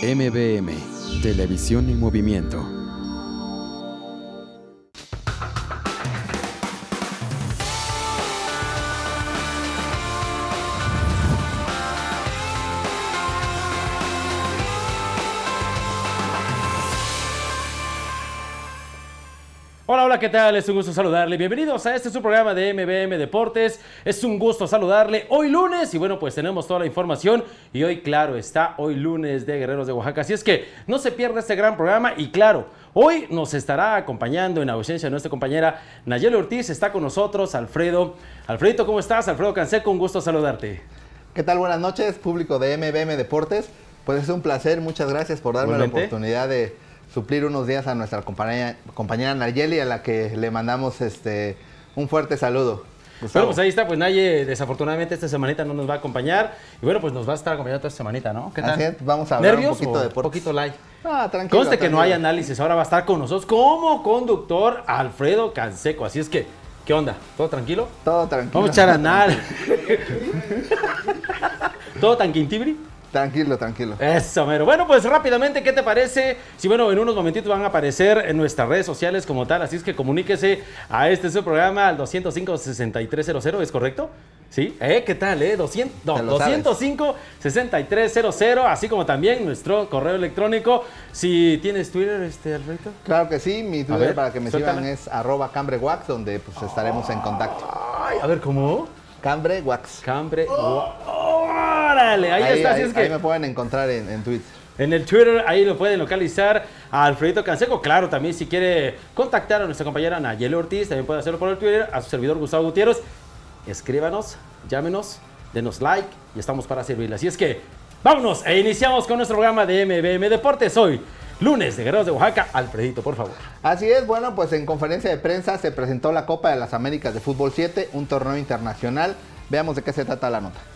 MBM, Televisión en Movimiento. Hola, hola, ¿qué tal? Es un gusto saludarle. Bienvenidos a su programa de MBM Deportes. Es un gusto saludarle hoy lunes y bueno, pues tenemos toda la información y hoy, claro, está hoy lunes de Guerreros de Oaxaca. Así es que no se pierda este gran programa y claro, hoy nos estará acompañando en ausencia de nuestra compañera Nayeli Ortiz. Está con nosotros Alfredo. Alfredito, ¿cómo estás? Alfredo Canseco, un gusto saludarte. ¿Qué tal? Buenas noches, público de MBM Deportes. Pues es un placer, muchas gracias por darme la oportunidad de suplir unos días a nuestra compañera Nayeli, a la que le mandamos un fuerte saludo. Gustavo. Bueno, pues ahí está, pues Naye desafortunadamente esta semanita no nos va a acompañar y bueno, pues nos va a estar acompañando toda esta semanita, ¿no? ¿Qué tal? Así es, vamos a hablar un poquito de deportes. Un poquito light. Ah, tranquilo. Conste que no hay análisis, ahora va a estar con nosotros como conductor Alfredo Canseco, así es que, ¿qué onda? ¿Todo tranquilo? Todo tranquilo. Vamos a echar análisis. ¿Todo tan quintibri? Tranquilo, tranquilo. Eso, mero. Bueno, pues rápidamente, ¿qué te parece? Si, bueno, en unos momentitos van a aparecer en nuestras redes sociales como tal, así es que comuníquese a su programa al 205-6300, ¿es correcto? ¿Sí? ¿Qué tal, 205-6300, así como también nuestro correo electrónico. Si tienes Twitter, Alfredo. Claro que sí, mi Twitter para que me sigan es @cambrewax, donde pues estaremos en contacto. Ay, a ver, ¿cómo? Cambrewax. ¡Órale! Ahí está, así es que ahí me pueden encontrar en Twitter. En el Twitter, ahí lo pueden localizar a Alfredito Canseco. Claro, también si quiere contactar a nuestra compañera Nayeli Ortiz, también puede hacerlo por el Twitter, a su servidor Gustavo Gutiérrez. Escríbanos, llámenos, denos like y estamos para servirle. Así es que vámonos e iniciamos con nuestro programa de MBM Deportes hoy. Lunes de Guerreros de Oaxaca. Alfredito, por favor. Así es, bueno, pues en conferencia de prensa se presentó la Copa de las Américas de Fútbol 7, un torneo internacional. Veamos de qué se trata la nota.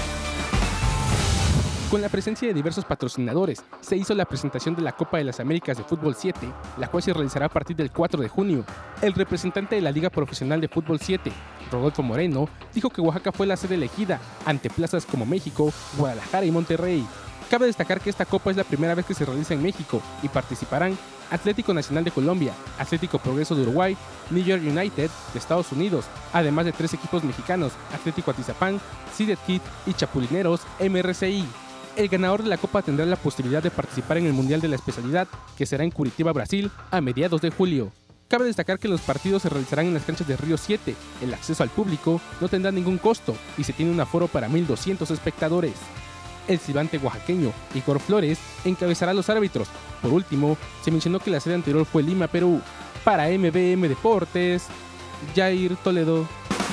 Con la presencia de diversos patrocinadores, se hizo la presentación de la Copa de las Américas de Fútbol 7, la cual se realizará a partir del 4 de junio. El representante de la Liga Profesional de Fútbol 7, Rodolfo Moreno, dijo que Oaxaca fue la sede elegida ante plazas como México, Guadalajara y Monterrey. Cabe destacar que esta copa es la primera vez que se realiza en México y participarán Atlético Nacional de Colombia, Atlético Progreso de Uruguay, New York United de Estados Unidos, además de 3 equipos mexicanos, Atlético Atizapán, Seeded Kid y Chapulineros MRCI. El ganador de la copa tendrá la posibilidad de participar en el Mundial de la Especialidad, que será en Curitiba, Brasil, a mediados de julio. Cabe destacar que los partidos se realizarán en las canchas de Río 7, el acceso al público no tendrá ningún costo y se tiene un aforo para 1,200 espectadores. El silbante oaxaqueño Igor Flores encabezará a los árbitros. Por último, se mencionó que la sede anterior fue Lima, Perú. Para MBM Deportes, Jair Toledo.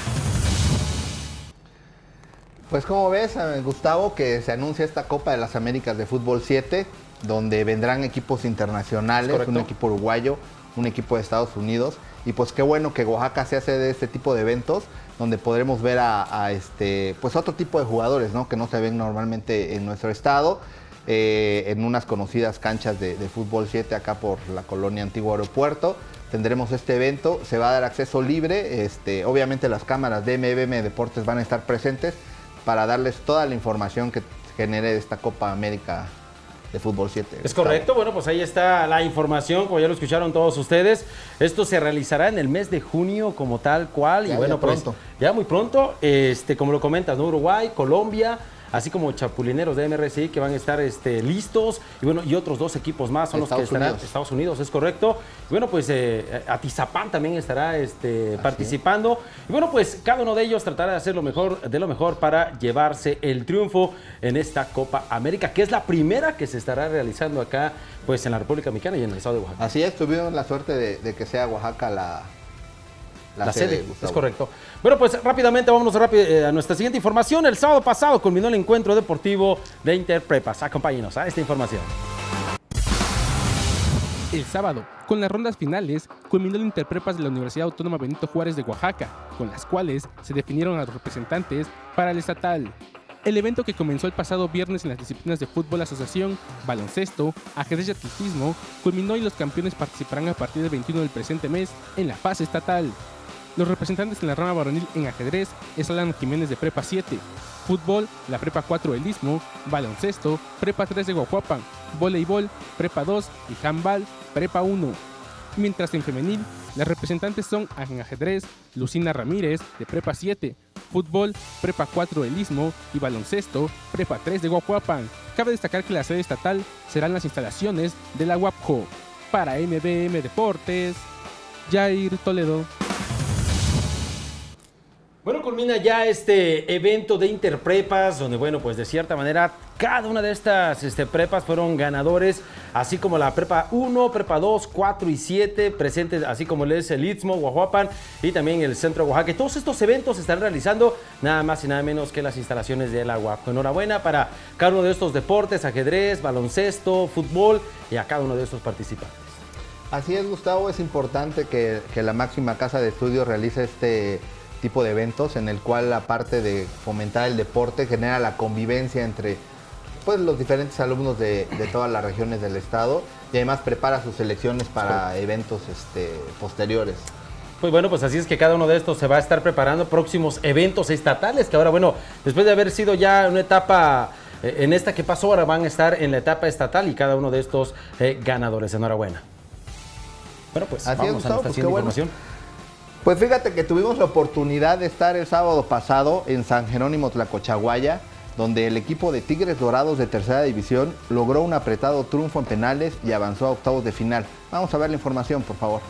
Pues como ves, Gustavo, que se anuncia esta Copa de las Américas de Fútbol 7, donde vendrán equipos internacionales, un equipo uruguayo, un equipo de Estados Unidos, y pues qué bueno que Oaxaca se hace de este tipo de eventos, donde podremos ver pues otro tipo de jugadores, ¿no? Que no se ven normalmente en nuestro estado, en unas conocidas canchas de Fútbol 7 acá por la colonia Antiguo Aeropuerto. Tendremos este evento, se va a dar acceso libre, obviamente las cámaras de MBM Deportes van a estar presentes para darles toda la información que genere esta Copa América de Fútbol 7. Es correcto, bueno, pues ahí está la información, como ya lo escucharon todos ustedes. Esto se realizará en el mes de junio como tal cual. Y bueno, pues ya muy pronto, como lo comentas, ¿no? Uruguay, Colombia, así como Chapulineros de MRCI que van a estar listos. Y bueno, y otros 2 equipos más son los que estarán. Estados Unidos, es correcto. Y bueno, pues Atizapán también estará participando. Y bueno, pues cada uno de ellos tratará de hacer lo mejor para llevarse el triunfo en esta Copa América, que es la primera que se estará realizando acá, pues en la República Mexicana y en el estado de Oaxaca. Así es, tuvimos la suerte de que sea Oaxaca la sede, es correcto. Bueno, pues rápidamente vámonos a nuestra siguiente información. El sábado pasado culminó el encuentro deportivo de Interprepas. Acompáñenos a esta información. El sábado, con las rondas finales, culminó el Interprepas de la Universidad Autónoma Benito Juárez de Oaxaca, con las cuales se definieron a los representantes para el estatal. El evento, que comenzó el pasado viernes en las disciplinas de fútbol asociación, baloncesto, ajedrez y atletismo, culminó y los campeones participarán a partir del 21 del presente mes en la fase estatal. Los representantes en la rama varonil en ajedrez es Alan Jiménez de Prepa 7, Fútbol, la Prepa 4 del Istmo, baloncesto, Prepa 3 de Guajuapan, voleibol, Prepa 2 y handball, Prepa 1. Mientras en femenil, las representantes son en ajedrez, Lucina Ramírez, de Prepa 7, fútbol, Prepa 4 del Istmo y baloncesto, Prepa 3 de Guajuapan. Cabe destacar que la sede estatal serán las instalaciones de la UAPJO. Para MBM Deportes, Jair Toledo. Bueno, culmina ya este evento de Interprepas, donde, bueno, pues de cierta manera cada una de estas prepas fueron ganadores, así como la Prepa 1, Prepa 2, 4 y 7, presentes, así como es el Istmo, Guajuapan y también el Centro de Oaxaca. Todos estos eventos se están realizando nada más y nada menos que las instalaciones de la UAPJO. Enhorabuena para cada uno de estos deportes, ajedrez, baloncesto, fútbol y a cada uno de estos participantes. Así es, Gustavo, es importante que la máxima casa de estudios realice este tipo de eventos en el cual, aparte de fomentar el deporte, genera la convivencia entre pues los diferentes alumnos de todas las regiones del estado y además prepara sus selecciones para eventos posteriores. Pues bueno, pues así es que cada uno de estos se va a estar preparando próximos eventos estatales, que ahora, bueno, después de haber sido ya una etapa en esta que pasó, ahora van a estar en la etapa estatal y cada uno de estos ganadores. Enhorabuena. Bueno, pues así vamos es, Gustavo, a nuestra siguiente información. Pues fíjate que tuvimos la oportunidad de estar el sábado pasado en San Jerónimo Tlacochahuaya, donde el equipo de Tigres Dorados de Tercera División logró un apretado triunfo en penales y avanzó a octavos de final. Vamos a ver la información, por favor.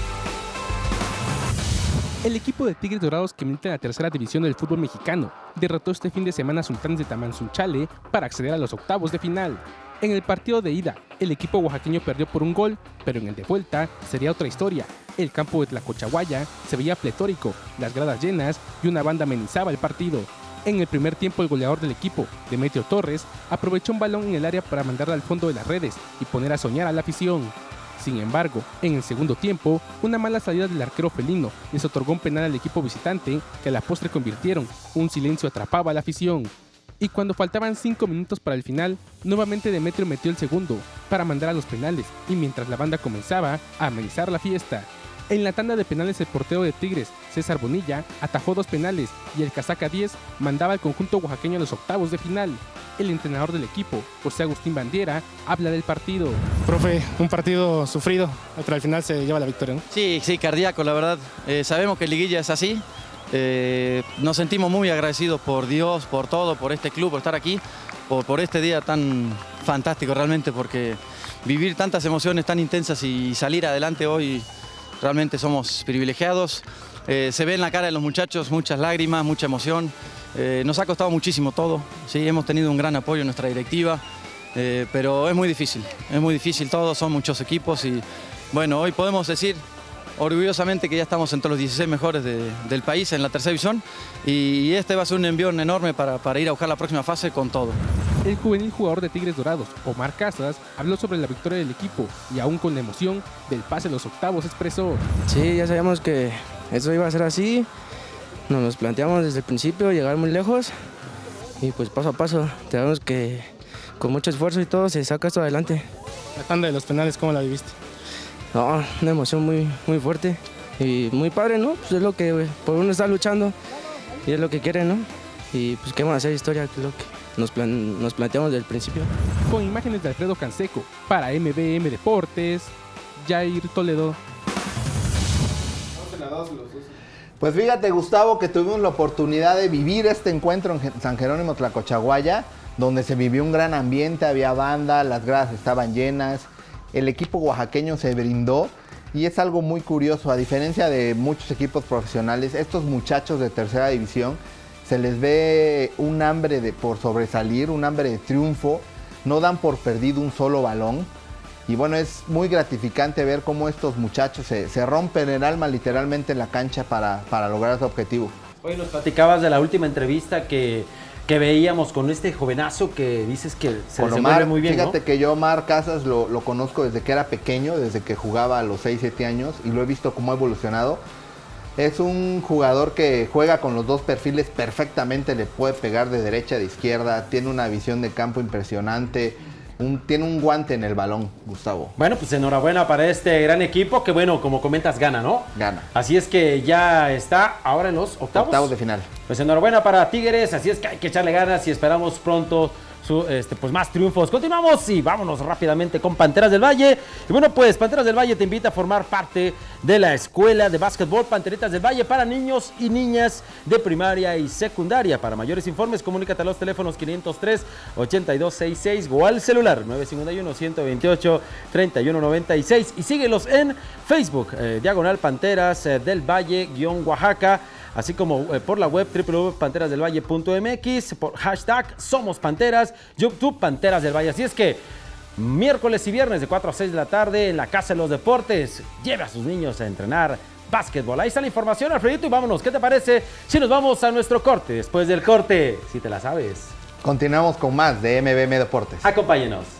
El equipo de Tigres Dorados, que milita en la Tercera División del fútbol mexicano, derrotó este fin de semana a Sultanes de Tamanzunchale para acceder a los octavos de final. En el partido de ida, el equipo oaxaqueño perdió por un gol, pero en el de vuelta sería otra historia. El campo de Tlacochahuaya se veía pletórico, las gradas llenas y una banda amenizaba el partido. En el primer tiempo, el goleador del equipo, Demetrio Torres, aprovechó un balón en el área para mandarla al fondo de las redes y poner a soñar a la afición. Sin embargo, en el segundo tiempo, una mala salida del arquero felino les otorgó un penal al equipo visitante que a la postre convirtieron. Un silencio atrapaba a la afición. Y cuando faltaban 5 minutos para el final, nuevamente Demetrio metió el segundo para mandar a los penales y mientras la banda comenzaba a amenizar la fiesta. En la tanda de penales, el portero de Tigres, César Bonilla, atajó 2 penales y el casaca 10 mandaba al conjunto oaxaqueño a los octavos de final. El entrenador del equipo, José Agustín Bandiera, habla del partido. Profe, un partido sufrido, pero al final se lleva la victoria, ¿no? Sí, cardíaco, la verdad. Sabemos que liguilla es así. Nos sentimos muy agradecidos por Dios, por todo, por este club, por estar aquí, por este día tan fantástico realmente, porque vivir tantas emociones tan intensas y salir adelante hoy, realmente somos privilegiados. Se ve en la cara de los muchachos muchas lágrimas, mucha emoción. Nos ha costado muchísimo todo, ¿sí? Hemos tenido un gran apoyo en nuestra directiva, pero es muy difícil todo, son muchos equipos y bueno, hoy podemos decir orgullosamente que ya estamos entre los 16 mejores del país en la tercera división y este va a ser un envión enorme para ir a buscar la próxima fase con todo. El juvenil jugador de Tigres Dorados, Omar Casas, habló sobre la victoria del equipo y aún con la emoción del pase a los octavos expresó. Sí, ya sabíamos que eso iba a ser así, nos planteamos desde el principio llegar muy lejos y pues paso a paso, tenemos que con mucho esfuerzo y todo se saca esto adelante. La tanda de los penales, ¿cómo la viviste? No, una emoción muy fuerte y muy padre, ¿no? Pues es lo que por uno está luchando y es lo que quiere, ¿no? Y pues queremos hacer historia, que es lo que nos planteamos desde el principio. Con imágenes de Alfredo Canseco, para MBM Deportes, Jair Toledo. Pues fíjate, Gustavo, que tuvimos la oportunidad de vivir este encuentro en San Jerónimo Tlacochahuaya, donde se vivió un gran ambiente, había banda, las gradas estaban llenas. El equipo oaxaqueño se brindó y es algo muy curioso. A diferencia de muchos equipos profesionales, estos muchachos de tercera división se les ve un hambre por sobresalir, un hambre de triunfo. No dan por perdido un solo balón. Y bueno, es muy gratificante ver cómo estos muchachos se rompen el alma literalmente en la cancha para lograr su objetivo. Hoy nos platicabas de la última entrevista que veíamos con este jovenazo que dices que se desenvuelve muy bien, fíjate, ¿no? que yo Omar Casas lo conozco desde que era pequeño, desde que jugaba a los 6, 7 años y lo he visto cómo ha evolucionado. Es un jugador que juega con los dos perfiles perfectamente, le puede pegar de derecha, de izquierda, tiene una visión de campo impresionante, tiene un guante en el balón, Gustavo. Bueno, pues enhorabuena para este gran equipo que, bueno, como comentas, gana, ¿no? Gana. Así es que ya está ahora en los octavos. Octavos de final. Pues enhorabuena para Tigres, así es que hay que echarle ganas y esperamos pronto pues más triunfos. Continuamos y vámonos rápidamente con Panteras del Valle. Y bueno, pues Panteras del Valle te invita a formar parte de la escuela de básquetbol Panteritas del Valle para niños y niñas de primaria y secundaria. Para mayores informes, comunícate a los teléfonos 503-8266 o al celular 951-128-3196 y síguelos en Facebook, diagonal Panteras del Valle-Oaxaca. Así como por la web www.panterasdelvalle.mx, por hashtag Somos Panteras, YouTube Panteras del Valle. Así es que miércoles y viernes de 4 a 6 de la tarde en la Casa de los Deportes, lleve a sus niños a entrenar básquetbol. Ahí está la información, Alfredito, y vámonos. ¿Qué te parece si nos vamos a nuestro corte? Después del corte, si te la sabes. Continuamos con más de MBM Deportes. Acompáñenos.